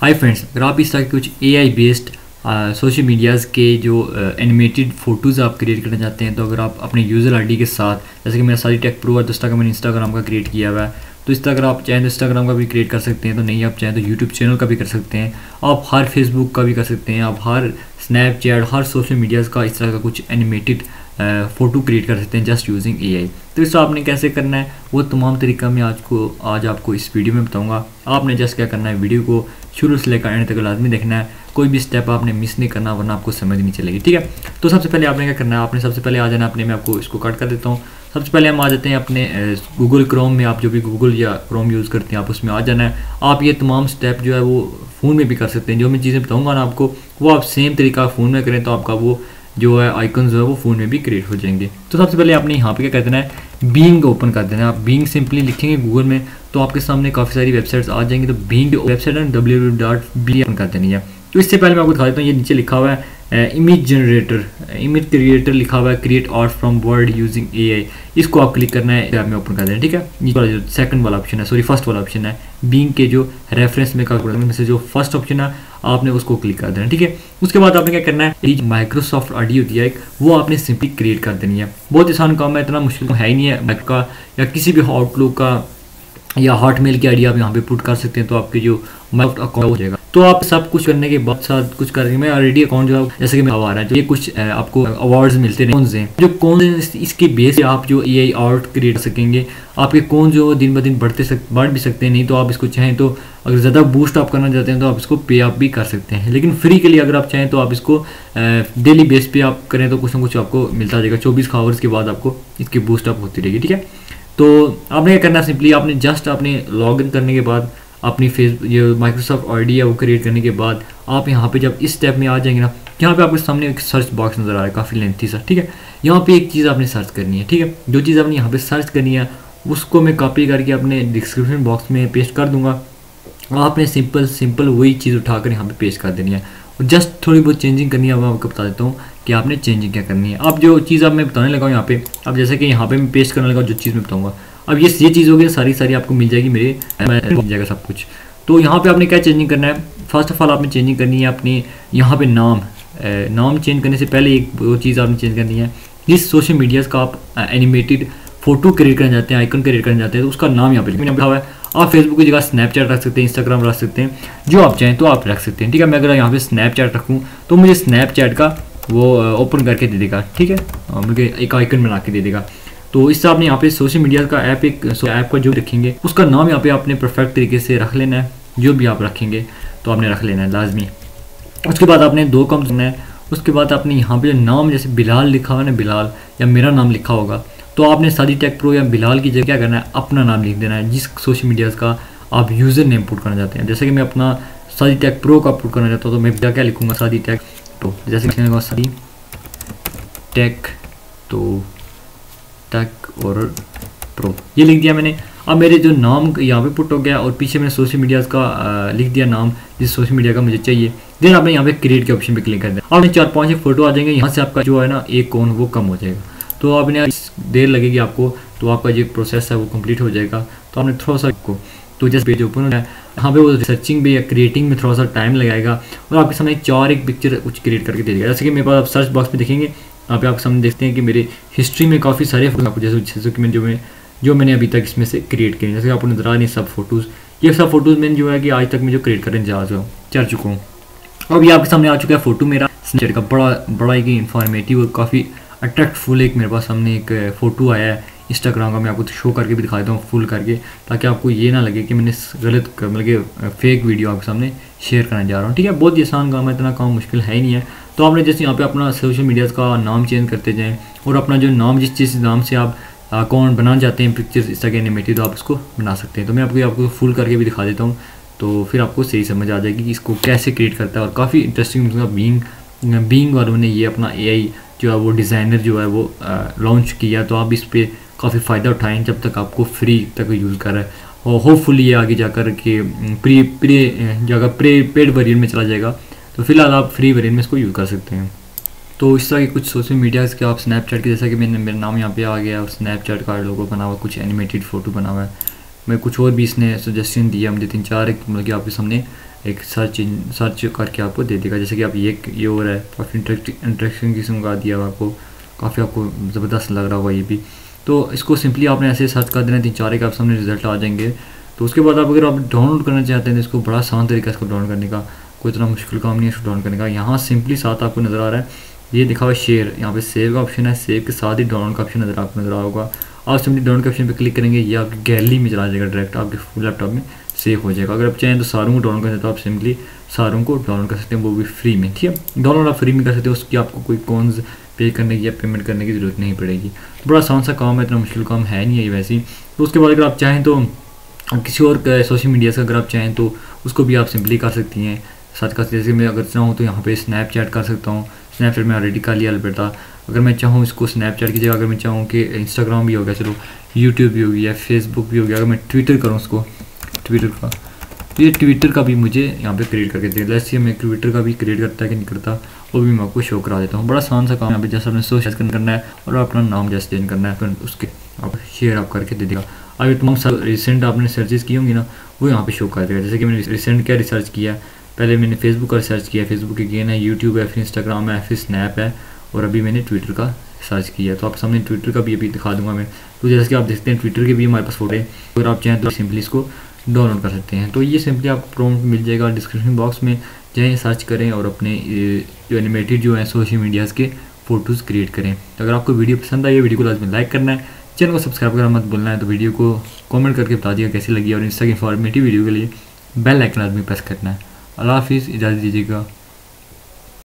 Hi friends, अगर आप इस तरह के कुछ एआई बेस्ड सोशल मीडियाज़ के जो एनिमेटेड फ़ोटोज़ आप क्रिएट करना चाहते हैं, तो अगर आप अपने यूज़र आईडी के साथ, जैसे कि मेरा सारी टेक प्रो है, 10 का मैंने इंस्टाग्राम का क्रिएट किया हुआ है, तो इस तरह अगर आप चाहें तो इंस्टाग्राम का भी क्रिएट कर सकते हैं, तो नहीं आप चाहें तो यूट्यूब चैनल का भी कर सकते हैं, आप हर फेसबुक का भी कर सकते हैं, आप हर स्नैपचैट, हर सोशल मीडियाज़ का इस तरह का कुछ एनिमेटेड फ़ोटो क्रिएट कर सकते हैं जस्ट यूजिंग एआई। तो इसको आपने कैसे करना है वो तमाम तरीका मैं आज आपको इस वीडियो में बताऊंगा। आपने जस्ट क्या करना है, वीडियो को शुरू से लेकर एंड तक लाजमी देखना है, कोई भी स्टेप आपने मिस नहीं करना वरना आपको समझ नहीं चलेगी। ठीक है, तो सबसे पहले आपने क्या करना है, आपने सबसे पहले आ जाना अपने, मैं आपको इसको कट कर देता हूँ। सबसे पहले हम आ जाते हैं अपने गूगल क्रोम में, आप जो भी गूगल या क्रोम यूज़ करते हैं आप उसमें आ जाना है। आप ये तमाम स्टेप जो है वो फ़ोन में भी कर सकते हैं, जो मैं चीज़ें बताऊँगा ना आपको वो आप सेम तरीका फ़ोन में करें तो आपका वो जो है आइकन जो है वो फ़ोन में भी क्रिएट हो जाएंगे। तो सबसे पहले आपने यहाँ पे क्या कर देना है, बीइंग ओपन कर देना है। आप बीइंग सिंपली लिखेंगे गूगल में तो आपके सामने काफ़ी सारी वेबसाइट्स आ जाएंगी। तो बीइंग वेबसाइट है www.bing ओपन कर देनी है। तो इससे पहले मैं आपको दिखा देता हूँ, ये नीचे लिखा हुआ है इमेज जनरेटर, इमेज क्रिएटर लिखा हुआ है, create art from word using AI. इसको आप क्लिक करना है, टैब में ओपन कर देना है। ठीक है, ये वाला जो सेकंड वाला ऑप्शन है, सॉरी फर्स्ट वाला ऑप्शन है, बीइंग के जो रेफरेंस में से जो फर्स्ट ऑप्शन है आपने उसको क्लिक कर देना। ठीक है, उसके बाद आपने क्या करना है, माइक्रोसॉफ्ट ऑडियो होती है एक, वो आपने सिंपली क्रिएट कर देनी है। बहुत आसान काम है, इतना मुश्किल है ही नहीं है। मैक का या किसी भी आउटलुक का या हॉटमेल की आईडी आप यहाँ पे पुट कर सकते हैं, तो आपके जो माइक्रोसॉफ्ट अकाउंट हो जाएगा। तो आप सब कुछ करने के बाद साथ कुछ करेंगे, मैं ऑलरेडी अकाउंट जो है जैसे कि मैं आ रहा है, जो ये कुछ आपको अवार्ड्स मिलते हैं, कौन से इसके बेस पे आप जो एआई आर्ट क्रिएट कर सकेंगे। आपके कौन जो दिन ब दिन बढ़ भी सकते हैं, नहीं तो आप इसको चाहें तो अगर ज़्यादा बूस्ट आप करना चाहते हैं तो आप इसको पे आप भी कर सकते हैं। लेकिन फ्री के लिए अगर आप चाहें तो आप इसको डेली बेस पे आप करें तो कुछ ना कुछ आपको मिलता जाएगा। 24 आवर्स के बाद आपको इसकी बूस्ट अप होती रहेगी। ठीक है, तो आपने क्या करना है, सिंपली आपने जस्ट आपने लॉग इन करने के बाद अपनी ये माइक्रोसॉफ्ट आईडी है वो क्रिएट करने के बाद आप यहाँ पे जब इस स्टेप में आ जाएंगे ना, यहाँ पे आपके सामने एक सर्च बॉक्स नज़र आ रहा है, काफ़ी लेंथी सा। ठीक है, यहाँ पे एक चीज़ आपने सर्च करनी है। ठीक है, जो चीज़ आपने यहाँ पे सर्च करनी है उसको मैं कॉपी करके अपने डिस्क्रिप्शन बॉक्स में पेस्ट कर दूँगा। आपने सिंपल वही चीज़ उठाकर यहाँ पे पेस्ट कर देनी है और जस्ट थोड़ी बहुत चेंजिंग करनी है। मैं आपको बता देता हूँ कि आपने चेंजिंग क्या करनी है। अब जो चीज़ अब मैं बताने लगा हूँ यहाँ पे, अब जैसे कि यहाँ पे मैं पेस्ट करने लगा जो चीज़ मैं बताऊँगा, अब ये चीज़ होगी सारी आपको मिल जाएगी, मेरे मिल जाएगा सब कुछ। तो यहाँ पे आपने क्या चेंजिंग करना है, फर्स्ट ऑफ ऑल आपने चेंजिंग करनी है अपनी यहाँ पे नाम चेंज करने से पहले एक वो चीज़ आपने चेंज करनी है, जिस सोशल मीडियाज़ का आप एनिमेटेड फोटो क्रिएट करना चाहते हैं, आइकन क्रिएट करना चाहते हैं, तो उसका नाम यहाँ पे लिखा हुआ है। आप फेसबुक की जगह स्नैपचैट रख सकते हैं, इंस्टाग्राम रख सकते हैं, जो आप चाहें तो आप रख सकते हैं। ठीक है, मैं अगर यहाँ पे स्नैपचैट रखूँ तो मुझे स्नैपचैट का वो ओपन करके दे देगा। ठीक है, मुझे एक आइकन बना के दे देगा। तो इससे आपने यहाँ पे सोशल मीडिया का ऐप का जो रखेंगे उसका नाम यहाँ पे आपने परफेक्ट तरीके से रख लेना है, जो भी आप रखेंगे तो आपने रख लेना है लाजमी। उसके बाद आपने 2 कम करना है। उसके बाद आपने यहाँ पे नाम जैसे बिलाल लिखा हुआ है ना, बिलाल या मेरा नाम लिखा होगा, तो आपने सादी टेक प्रो या बिलाल की जगह क्या करना है, अपना नाम लिख देना है, जिस सोशल मीडियाज़ का आप यूज़र नेम पुट करना चाहते हैं। जैसे कि मैं अपना सादी टेक प्रो का पुट करना चाहता हूँ तो मैं क्या लिखूँगा, सादी टेक प्रो, जैसे कि सादी टेक तो टेक और प्रो ये लिख दिया मैंने। अब मेरे जो नाम यहाँ पे पुट हो गया और पीछे मैंने सोशल मीडियाज़ का लिख दिया नाम, जिस सोशल मीडिया का मुझे चाहिए। देन आपने यहाँ पे क्रिएट के ऑप्शन पे क्लिक कर दिया, आपने 4-5 फोटो आ जाएंगे। यहाँ से आपका जो है ना एक कौन वो कम हो जाएगा, तो आपने देर लगेगी आपको, तो आपका जो प्रोसेस है वो कंप्लीट हो जाएगा। तो आपने थोड़ा सा को तो जैसे पेज ओपन हो जाए, यहाँ पे वो रिसर्चिंग में या क्रिएटिंग में थोड़ा सा टाइम लगाएगा और आपके सामने 4 पिक्चर कुछ क्रिएट करके दे देगा। जैसे कि मेरे पास आप सर्च बॉक्स में देखेंगे, यहाँ पे आप सामने देखते हैं कि मेरे हिस्ट्री में काफ़ी सारे फोटो जैसे कि जो मैंने अभी तक इसमें से क्रिएट किए, जैसे आपको नजर आ रही सब फोटोज़, ये सब फोटोज़ मैंने जो है कि आज तक मैं जो क्रिएट करने जा चुका हूँ। अब ये आपके सामने आ चुका है फोटो मेरा स्नैपचैट का, बड़ा एक इंफॉर्मेटिव और काफ़ी अट्रैक्टफुल एक मेरे पास सामने एक फ़ोटो आया है इंस्टाग्राम का। मैं आपको शो करके भी दिखा देता हूँ फुल करके, ताकि आपको ये ना लगे कि मैंने गलत मतलब कि फेक वीडियो आपके सामने शेयर करने जा रहा हूँ। ठीक है, बहुत ही आसान काम है, इतना काम मुश्किल है ही नहीं है। तो आपने जैसे यहाँ पे अपना सोशल मीडियाज़ का नाम चेंज करते जाएँ और अपना जो नाम जिस नाम से आप अकाउंट बनाना चाहते हैं पिक्चर्स इस तरह के एनिमेटेड, तो आप इसको बना सकते हैं। तो मैं आपको फुल करके भी दिखा देता हूँ, तो फिर आपको सही समझ आ जाएगी कि इसको कैसे क्रिएट करता है। और काफ़ी इंटरेस्टिंग बीइंग वालों ने ये अपना एआई जो है वो डिज़ाइनर जो है वो लॉन्च किया, तो आप इस पर काफ़ी फ़ायदा उठाएं जब तक आपको फ्री तक यूज़ कर रहा है। और होपफुली ये आगे जाकर के पेड वेरिएंट में चला जाएगा, तो फिलहाल आप फ्री वेरिएंट में इसको यूज़ कर सकते हैं। तो इस तरह के कुछ सोशल मीडियाज़ के आप स्नैपचैट के, जैसा कि मेरा नाम यहाँ पे आ गया और स्नैपचैट का लोगो बना हुआ, कुछ एनिमेटेड फ़ोटो बना हुआ है। मैं कुछ और भी इसने सजेशन दिया मुझे 3-4 मतलब कि आपके सामने एक सर्च करके आपको दे देगा। जैसे कि आप ये हो रहा है, काफ़ी इंटरेक्शन किस्म का दिया हुआ आपको, काफ़ी आपको ज़बरदस्त लग रहा होगा ये भी। तो इसको सिंपली आपने ऐसे सर्च कर देना, 3-4 एक आप सामने रिजल्ट आ जाएंगे। तो उसके बाद आप अगर आप डाउनलोड करना चाहते हैं तो इसको बड़ा आसान तरीका है इसको डाउनलोड करने का, कोई इतना मुश्किल काम नहीं है इसको डाउनलोड करने का। यहाँ सिंपली साथ आपको नज़र आ रहा है ये लिखा हुआ है शेयर, यहाँ पे सेव का ऑप्शन है, सेव के साथ ही डाउनलोड का ऑप्शन आपको नज़र आ होगा। आप सिंपली डाउनलोड के ऑप्शन पे क्लिक करेंगे, ये आपकी गैलरी में चला जाएगा, डायरेक्ट आपके फुल लैपटॉप में सेव हो जाएगा। अगर आप चाहें तो सारों को डाउनलोड कर सकते हो, आप सिंपली सारों को डाउनलोड कर सकते हैं, वो भी फ्री में। ठीक है, डाउनलोड आप फ्री में कर सकते हो, उसकी आपको कोई कॉन्स पे करने की या पेमेंट करने की ज़रूरत नहीं पड़ेगी। तो बड़ा आसान सा काम है, इतना मुश्किल काम है नहीं है वैसे ही। तो उसके बाद अगर आप चाहें तो किसी और सोशल मीडिया से अगर आप चाहें तो उसको भी आप सिंपली कर सकती हैं सर्च कर। जैसे मैं अगर चाहूँ तो यहाँ पे स्नैपचैट कर सकता हूँ, स्नैपचैट में ऑलरेडी कर लिया अलबत्ता। अगर मैं चाहूँ इसको स्नैपचैट की जगह अगर मैं चाहूँ कि इंस्टाग्राम भी हो गया, चलो यूट्यूब भी हो गया, फेसबुक भी हो गया, अगर मैं ट्विटर करूँ उसको, ट्विटर का, तो ये ट्विटर का भी मुझे यहाँ पे क्रिएट करके दे। जैसे मैं ट्विटर का भी क्रिएट करता है कि नहीं करता वो भी मैं आपको शो करा देता हूँ। बड़ा आसान सा काम यहाँ पे, जैसे आपने सोशल करना है और अपना नाम जैसे चेंज करना है, फिर उसके आप शेयर आप करके दे देगा। अब ये तमाम रिसेंट आपने सर्चेस की होंगी ना, वो यहाँ पे शो कर देगा। जैसे कि मैंने रिसेंट क्या रिसर्च किया, पहले मैंने फेसबुक का रिसर्च किया, फेसबुक अगेन है, यूट्यूब है, फिर इंस्टाग्राम है, फिर स्नैप है, और अभी मैंने ट्विटर का सर्च किया। तो आप सामने ट्विटर का भी अभी दिखा दूंगा मैं। तो जैसे कि आप देखते हैं ट्विटर के भी हमारे पास फोटो है, अगर आप चाहें तो सिंपली इसको डाउनलोड कर सकते हैं। तो ये सिंपली आपको प्रॉम्प्ट मिल जाएगा डिस्क्रिप्शन बॉक्स में, जाएँ सर्च करें और अपने जो एनिमेटेड जो है सोशल मीडियाज़ के फ़ोटोज़ क्रिएट करें। तो अगर आपको वीडियो पसंद आई है, वीडियो को लाजमी लाइक करना है, चैनल को सब्सक्राइब करना मत भूलना है। तो वीडियो को कमेंट करके बता दिया कैसी लगी, और इंस्टा की इंफॉर्मेटिव वीडियो के लिए बेल आइकन लाजमी प्रेस करना है। अल्लाह हाफिज़, इजाज़त दीजिएगा।